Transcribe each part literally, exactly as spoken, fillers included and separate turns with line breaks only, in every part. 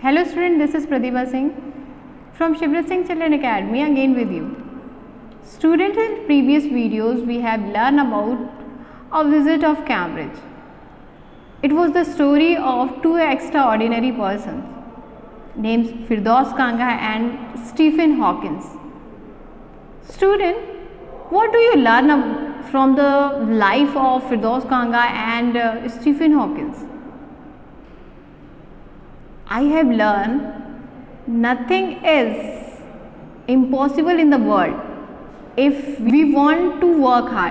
Hello student, this is Pratibha Singh from Shivrat Singh Children Academy again with you. Students, in previous videos we have learned about a visit of Cambridge. It was the story of two extraordinary persons named Firdaus Kanga and Stephen Hawking. Student, what do you learn from the life of Firdaus Kanga and uh, Stephen Hawking? I have learned nothing is impossible in the world if we want to work hard.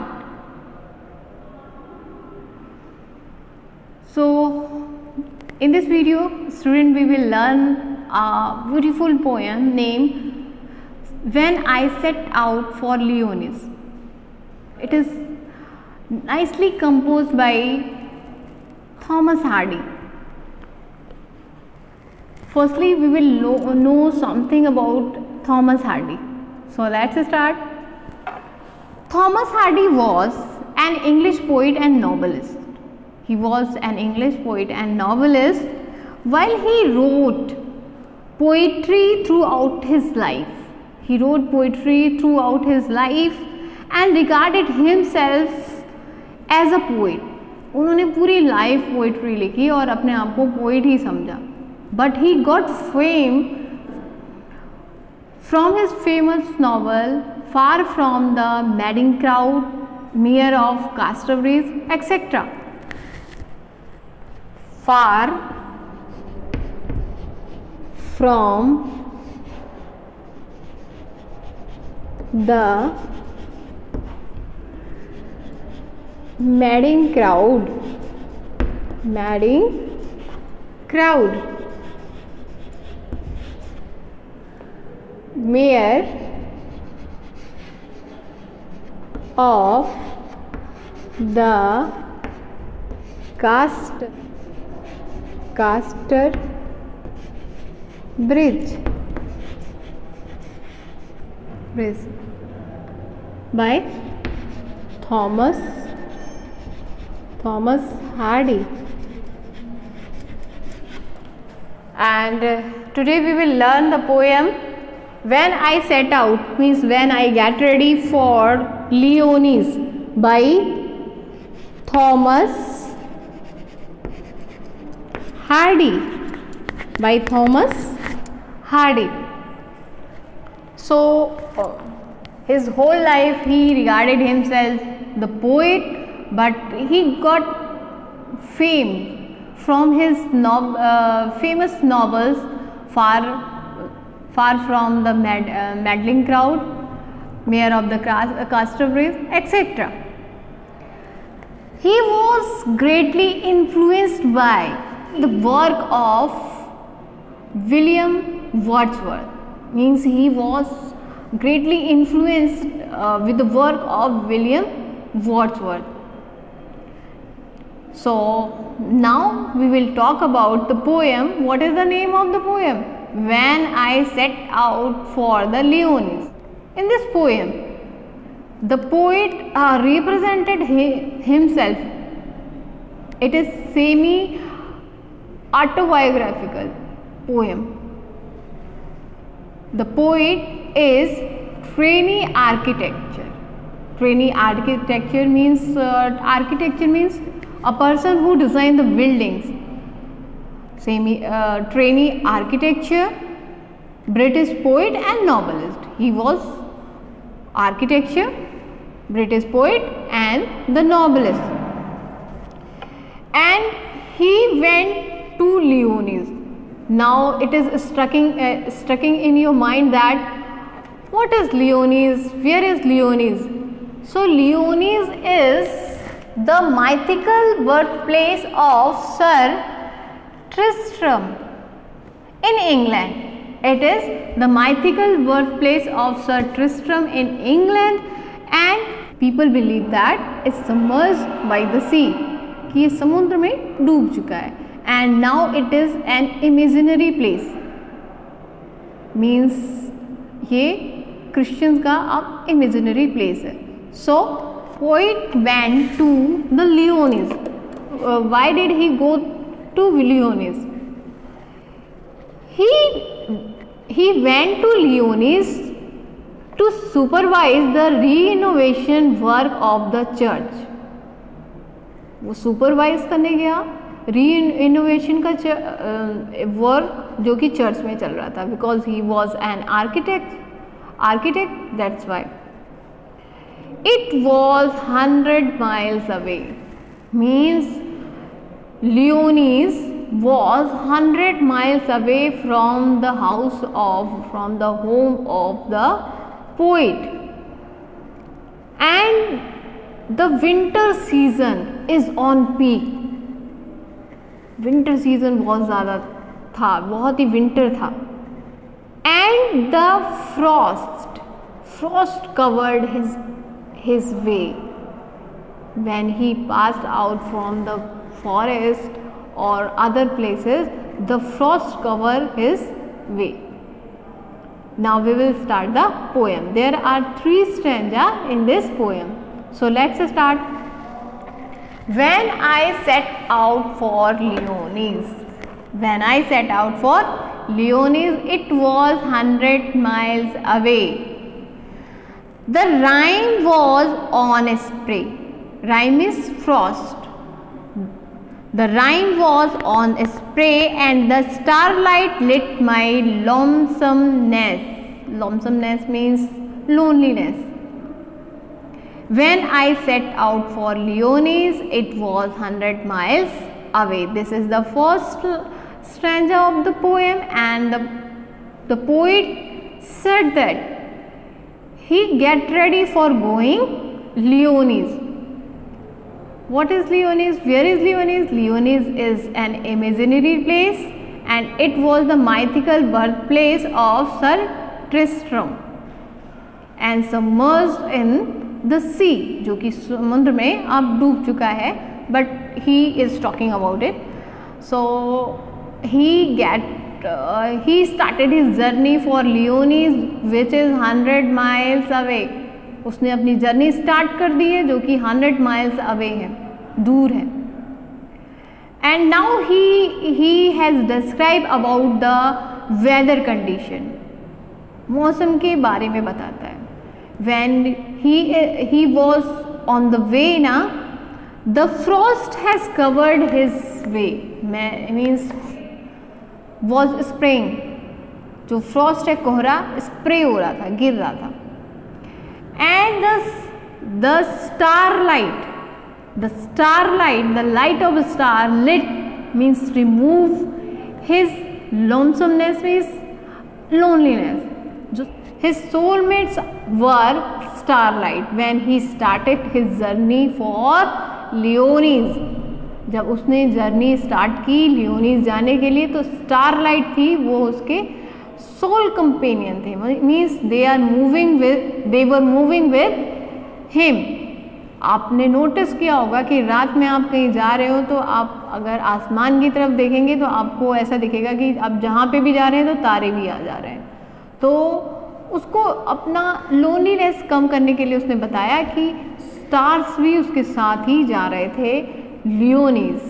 So, in this video, student, we will learn a beautiful poem named When I Set Out for Lyonesse. It is nicely composed by Thomas Hardy. Firstly, we will know something about Thomas Hardy. So, let's start. Thomas Hardy was an English poet and novelist. He was an English poet and novelist while he wrote poetry throughout his life. He wrote poetry throughout his life and regarded himself as a poet. उन्होंने पूरी life poetry लिखी और अपने आप को poet ही समझा. But he got fame from his famous novel Far from the Madding Crowd, Mayor of Casterbridge, et cetera. Far from the Madding Crowd, Madding Crowd, Mayor of the Cast Caster Bridge Bridge by Thomas Thomas Hardy. And uh, today we will learn the poem When I Set Out, means when I get ready for Lyonesse by Thomas Hardy. By Thomas Hardy. So, uh, his whole life he regarded himself the poet, but he got fame from his no, uh, famous novels Far Far from the Mad, uh, Madding Crowd, Mayor of the Casterbridge, et cetera. He was greatly influenced by the work of William Wordsworth. Means he was greatly influenced uh, with the work of William Wordsworth. So now we will talk about the poem. What is the name of the poem? When I Set Out for the Lyonesse. In this poem, the poet uh, represented he, himself. It is semi autobiographical poem. The poet is trainee architecture. Trainee architecture means uh, architecture means a person who designed the buildings. Semi uh, trainee architecture, British poet and novelist. He was architecture, British poet and the novelist. And he went to Lyonesse. Now it is striking, uh, striking in your mind that what is Lyonesse? Where is Lyonesse? So Lyonesse is the mythical birthplace of Sir Tristram in England. It is the mythical birthplace of Sir Tristram in England, and people believe that it's submerged by the sea. कि ये समुद्र में डूब चुका है. And now it is an imaginary place. Means ये Christians का अब imaginary place है. So poet went to the Lyonesse. Uh, why did he go to Lyonesse? he he went to Lyonesse to supervise the renovation work of the church. वो supervise करने गया री innovation का work जो कि church में चल रहा था, because he was an architect architect that's why. It was hundred miles away, means Lyonesse was one hundred miles away from the house of from the home of the poet, and the winter season is on peak. winter season बहुत ज़्यादा था, बहुत ही winter था, and the frost frost covered his his way when he passed out from the forest or other places. The frost covered his way. Now we will start the poem. There are three stanza in this poem, so let's start. When I set out for Lyonesse, when I set out for Lyonesse, it was hundred miles away. The rime was on a spray. Rime is frost. The rime was on a spray, and the starlight lit my lonesomeness. Lonesomeness means loneliness. When I set out for Lyonesse, it was one hundred miles away. This is the first stanza of the poem, and the, the poet said that he get ready for going Lyonesse. What is Lyonesse? Where is Lyonesse? Lyonesse is an imaginary place, and it was the mythical birthplace of Sir Tristram, and submerged in the sea, जो कि समुद्र में अब डूब चुका है, but he is talking about it. So he get uh, he started his journey for Lyonesse, which is hundred miles away. उसने अपनी जर्नी स्टार्ट कर दी है जो कि हंड्रेड माइल्स अवे है, दूर है. And now he he has describe about the weather condition. मौसम के बारे में बताता है. When he he was on the way ना, the frost has covered his way, means was spraying. जो फ्रॉस्ट है, कोहरा स्प्रे हो रहा था, गिर रहा था. And the, the starlight, the starlight, the light of a star lit means remove his lonesomeness, means loneliness. His soulmates were starlight when he started his journey for Lyonesse. जब उसने जर्नी स्टार्ट की लियोनीज जाने के लिए, तो starlight थी, वो उसके सोल कंपेनियन थे. Means they are moving with they were moving with him. आपने नोटिस किया होगा कि रात में आप कहीं जा रहे हो तो आप अगर आसमान की तरफ देखेंगे तो आपको ऐसा दिखेगा कि आप जहाँ पे भी जा रहे हैं तो तारे भी आ जा रहे हैं. तो उसको अपना लोनलीनेस कम करने के लिए उसने बताया कि स्टार्स भी उसके साथ ही जा रहे थे Lyonesse.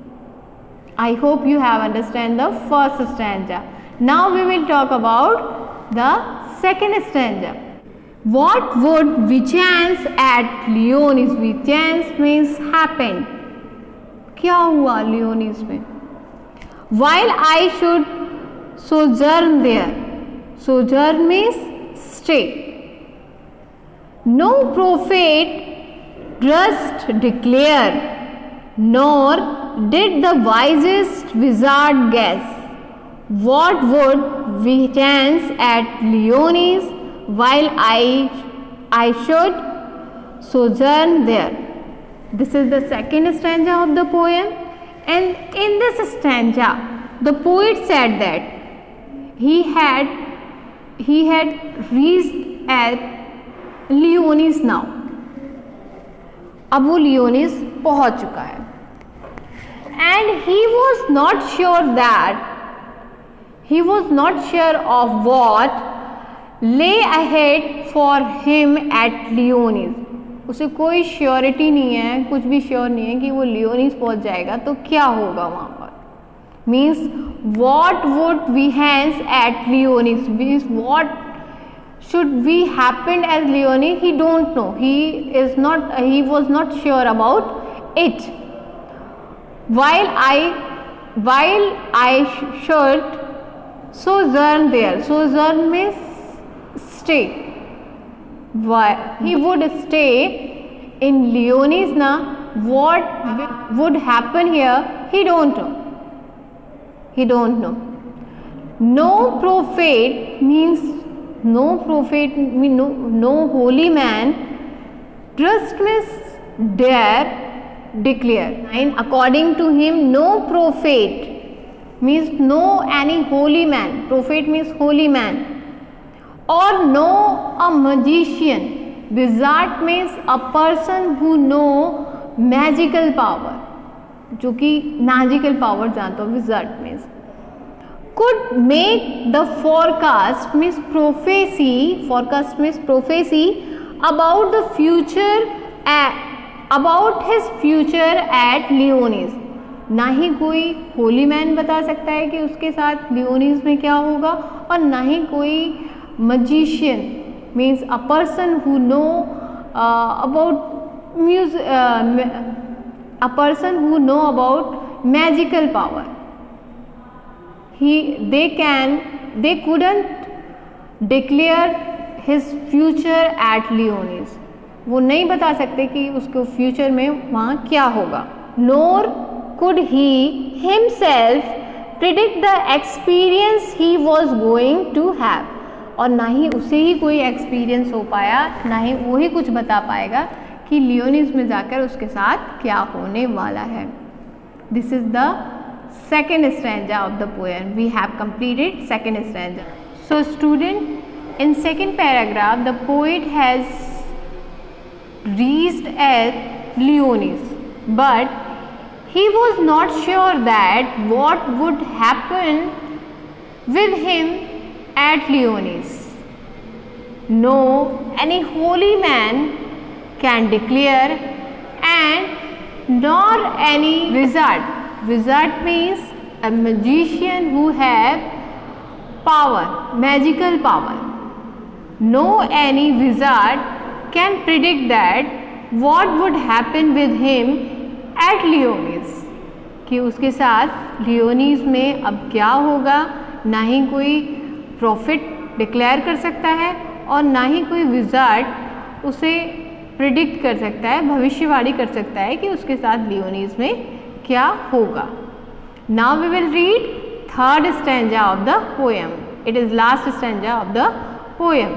I hope you have understand the first stanza. Now we will talk about the second stanza. What would Vichanse at Lyonesse? Vichanse means happened. क्या हुआ लियोनीस में? While I should sojourn there. Sojourn means stay. No prophet durst declare, nor did the wisest wizard guess. What would Vichanse at Lyonesse while I I should sojourn there? This is the second stanza of the poem, and in this stanza the poet said that he had he had reached at Lyonesse now. अब वो लियोनीस पहुंच चुका है. And he was not sure that He was not sure of what lay ahead for him at Lyonesse. उसे कोई surety नहीं है, कुछ भी श्योर नहीं है कि वो लियोनीस पहुंच जाएगा तो क्या होगा वहाँ पर. means what would Behance at Leonis, means what should be happened as Leonis, he don't know, he is not, he was not sure about it. While I, while I should sojourn there, sojourn means stay. Why he would stay in Leonis na, what would happen here, he don't know. He don't know. No prophet means no prophet, mean no, no holy man, trust means dare, declare. And according to him, no prophet means no any holy man. Prophet means holy man. Or no a magician. Wizard means a person who know magical power, जो कि magical power जानता हो, wizard means. could make the forecast means prophecy, forecast means prophecy about the future at, about his future at Leonis. ना ही कोई Holi man बता सकता है कि उसके साथ लियोनिस में क्या होगा, और ना ही कोई magician means a person who know about music, a person who know about magical power. He they can they couldn't declare his future at Leonis. वो नहीं बता सकते कि उसको फ्यूचर में वहाँ क्या होगा. Nor could he himself predict the experience he was going to have. और ना ही उसे ही कोई एक्सपीरियंस हो पाया, ना ही वो ही कुछ बता पाएगा कि लियोनिस में जाकर उसके साथ क्या होने वाला है. This is the second stanza of the poem. We have completed second stanza. So student, in second paragraph the poet has reached at Lyonesse, but he was not sure that what would happen with him at Leonis. No, any holy man can declare, and nor any wizard. Wizard means a magician who have power, magical power. No any wizard can predict that what would happen with him at Leonis, कि उसके साथ लियोनिस में अब क्या होगा. ना ही कोई प्रॉफिट डिक्लेयर कर सकता है और ना ही कोई विजार्ड उसे प्रिडिक्ट कर सकता है, भविष्यवाणी कर सकता है कि उसके साथ लियोनिस में क्या होगा. Now we will read third stanza of the poem. It is last stanza of the poem.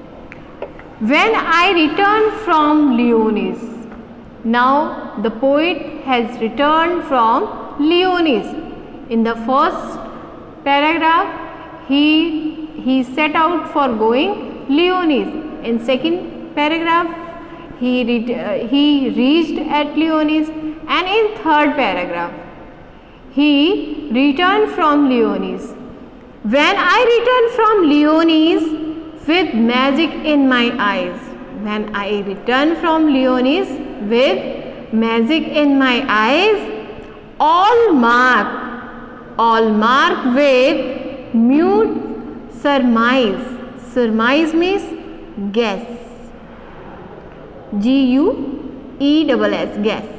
When I return from Lyonesse. Now the poet has returned from Leonis. In the first paragraph, he he set out for going Leonis. In second paragraph, he uh, he reached at Leonis, and in third paragraph, he returned from Leonis. When I returned from Leonis with magic in my eyes. When I returned from Leonis with magic in my eyes, all mark, all mark with mute surmise. Surmise means guess. G U E S S, guess.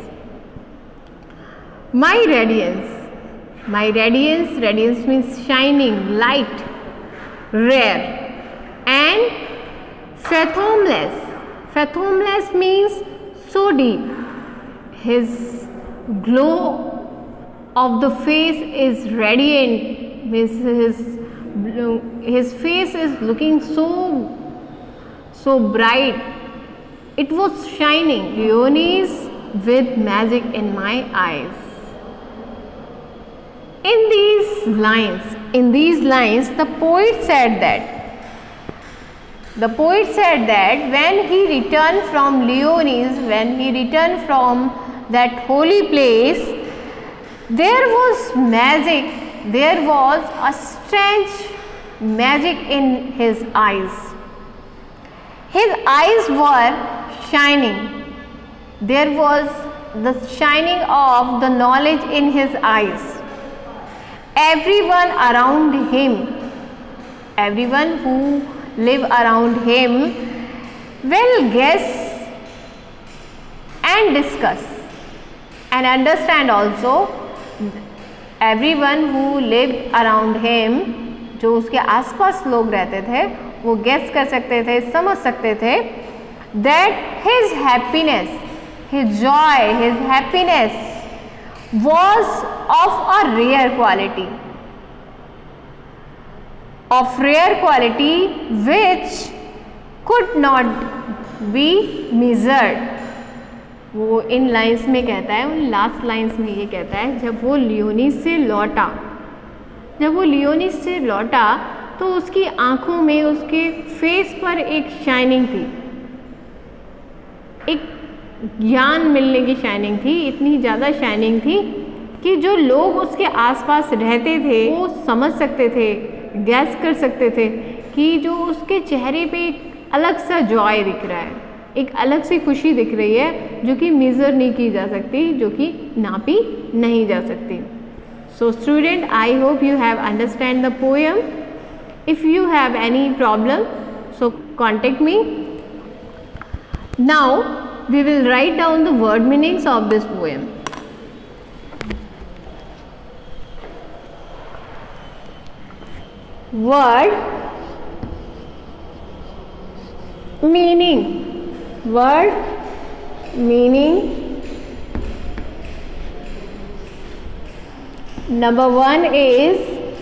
My radiance, my radiance, radiance means shining, light, rare, and fathomless. Fathomless means so deep. His glow of the face is radiant. Means his his face is looking so so bright. It was shining. Leonis with magic in my eyes. In these lines, in these lines, the poet said that. The poet said that when he returned from Leonis, when he returned from that holy place, there was magic, there was a strange magic in his eyes. His eyes were shining. There was the shining of the knowledge in his eyes. everyone around him, everyone who live around him will guess and discuss and understand also. Everyone who lived around him, जो उसके आसपास लोग रहते थे, वो guess कर सकते थे, समझ सकते थे that his happiness, his joy, his happiness was of a rare quality, of rare quality which could not be measured. वो इन लाइन्स में कहता है, उन लास्ट लाइन्स में ये कहता है, जब वो लियोनिस से लौटा जब वो लियोनिस से लौटा तो उसकी आंखों में, उसके फेस पर एक शाइनिंग थी, एक ज्ञान मिलने की शाइनिंग थी, इतनी ज़्यादा शाइनिंग थी कि जो लोग उसके आसपास रहते थे वो समझ सकते थे, गैस कर सकते थे कि जो उसके चेहरे पे एक अलग सा जॉय दिख रहा है, एक अलग सी खुशी दिख रही है जो कि मेज़र नहीं की जा सकती, जो कि नापी नहीं जा सकती. So student, I hope you have understand the poem. If you have any problem, so contact me. Now we will write down the word meanings of this poem. Word meaning. Word meaning. Number one is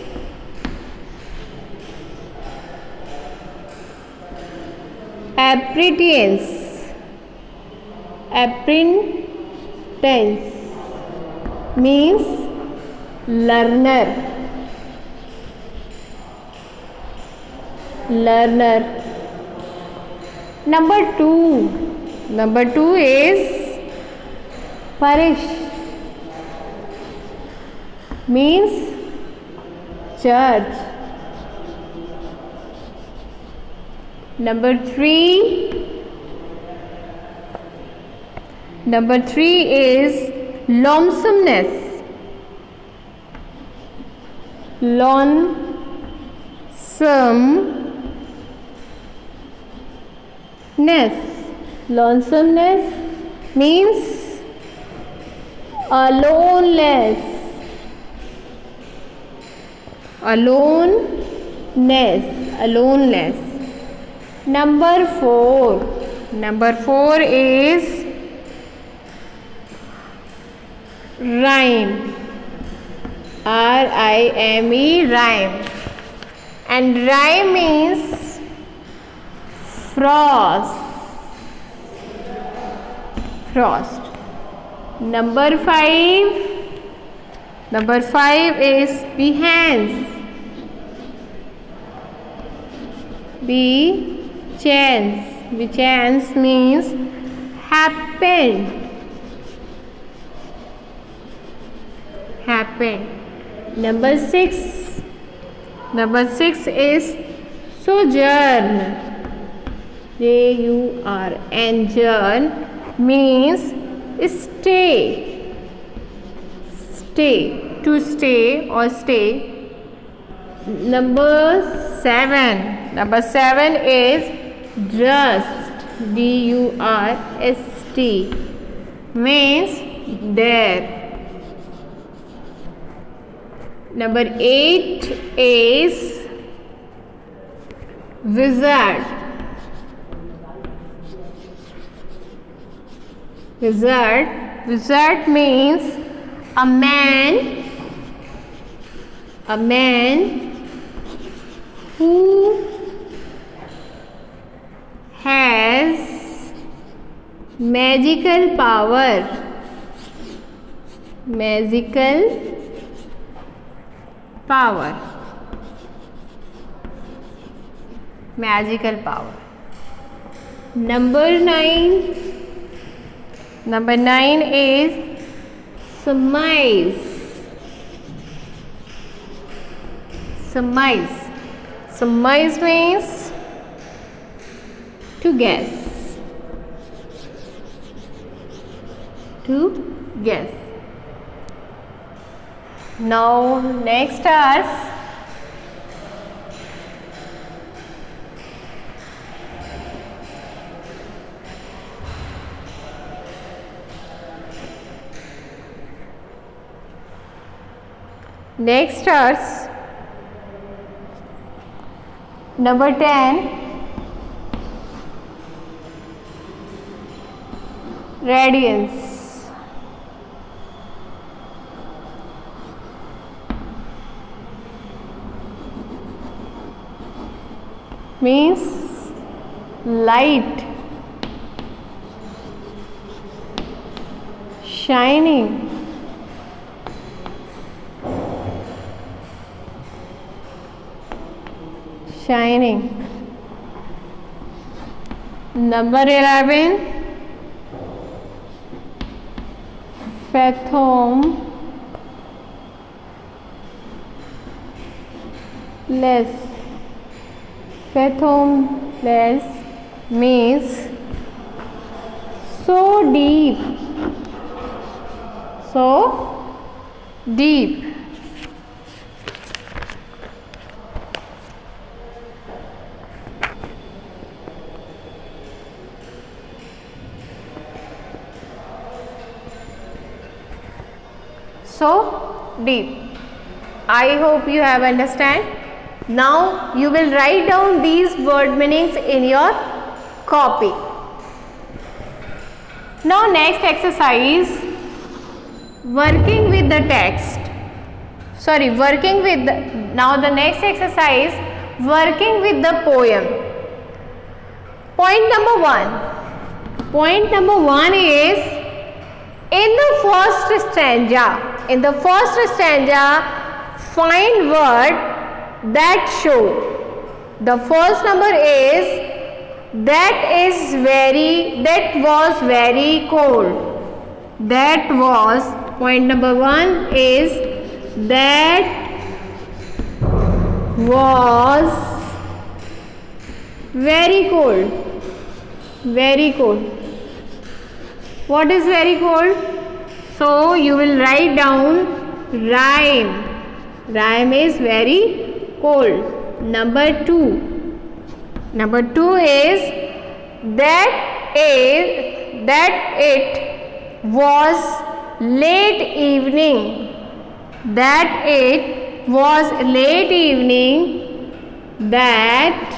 apprehensions. Apprehensions means learner. Learner. Number two. Number two is parish. Means church. Number three. Number three is lonesomeness. Lonesomeness. Lonesomeness means aloneness. Aloneness. Aloneness. Number four. Number four is rhyme. R I M E, rhyme. And rhyme means frost. Frost. Number five. Number five is behance. Be-chance. Be-chance means happened. Happened. Number six. Number six is sojourn. J U R N. Journ means stay. Stay. To stay or stay. Number seven. Number seven is dust. D U R S T means there. Number eight is wizard. Wizard. Wizard means a man. A man who has magical power. Magical power. Magical power. Number nine. Number nine is surmise. Surmise. Surmise means to guess. To guess. Now next are next are number ten, radiance. Means light, shining, shining. Number eleven, fathomless. Fathomless means so deep, so deep. So deep. I hope you have understand. Now you will write down these word meanings in your copy. Now next exercise, working with the text. Sorry, working with the, now the next exercise, working with the poem. Point number one. Point number one is in the first stanza. In the first stanza, find word that show. The first number is that is very, that was very cold. That was, point number one is that was very cold. Very cold. What is very cold? So you will write down rhyme. Rhyme is very cold. Number two. Number two is that is that it was late evening. That it was late evening. That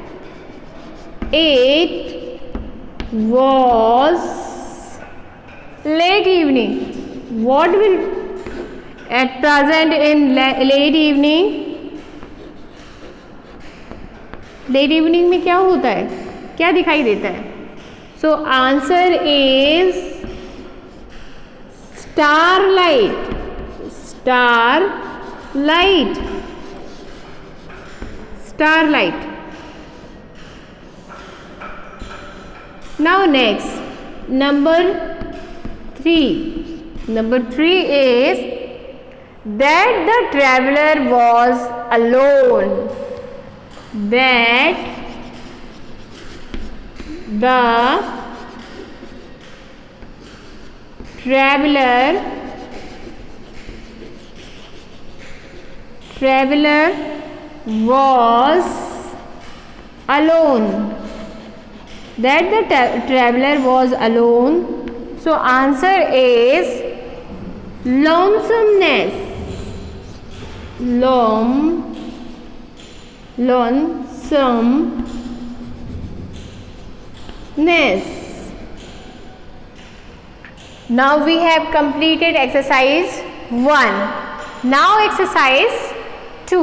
it was late evening. What will at present in late evening? Late evening में क्या होता है, क्या दिखाई देता है? So answer is starlight. Starlight. Starlight. Now next number three. Number three is that the traveller was alone. That the traveler traveler was alone. That the tra traveler was alone. So answer is lonesomeness. Lone lonesomeness. Now we have completed exercise one. Now exercise two.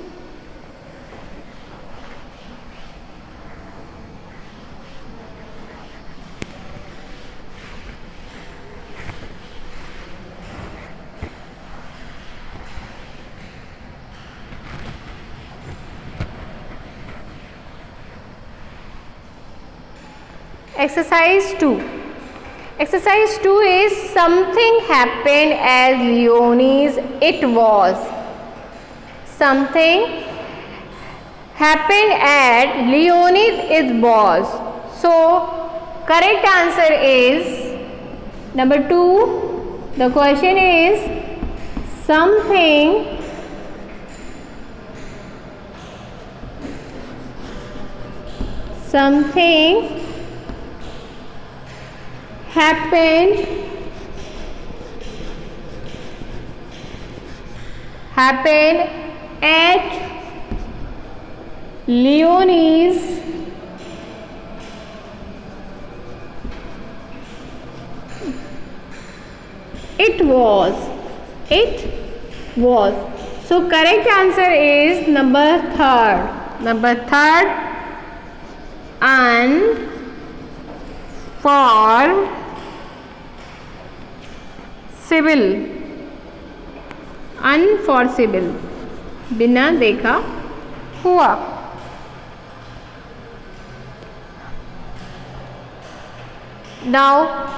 Exercise two. Exercise two is something happened as Leonie's it was. Something happened at Leonie's it was. So correct answer is number two. The question is something something happened happened at Leonie's it was it was so correct answer is number third number third unforcible unforcible बिना देखा हुआ. Now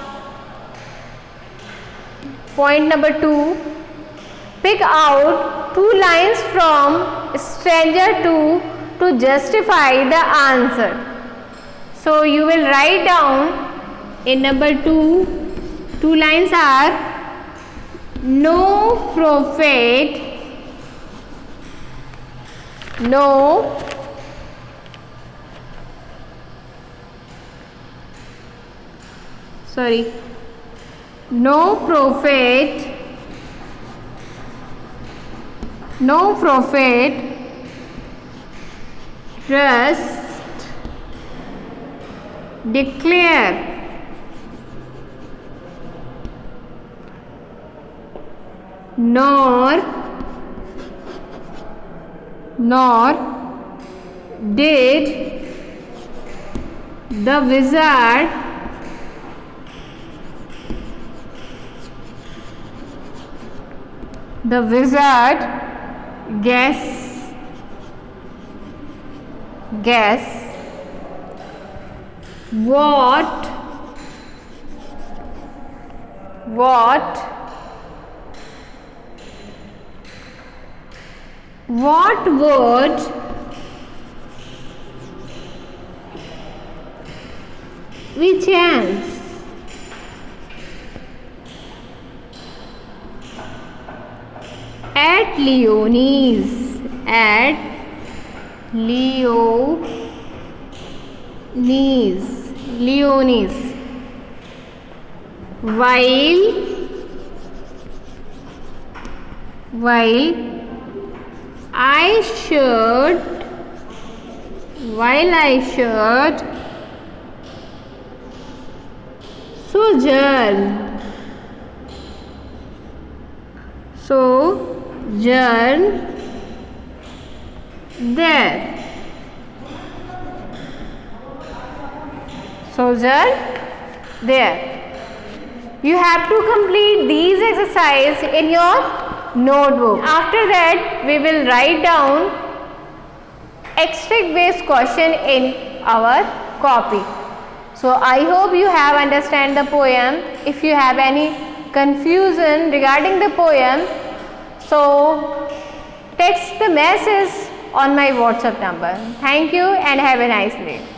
point number two, pick out two lines from stranger two to justify the answer. So you will write down in number two, two lines are no prophet, no sorry no prophet no prophet just declare nor nor did the wizard the wizard guess guess what what what would we chance at Leonie's at Leonie's Leonie's while while I should while I should sojourn sojourn there sojourn there. You have to complete these exercises in your notebook. After that we will write down extract based question in our copy. So I hope you have understand the poem. If you have any confusion regarding the poem, so text the message on my WhatsApp number. Thank you and have a nice day.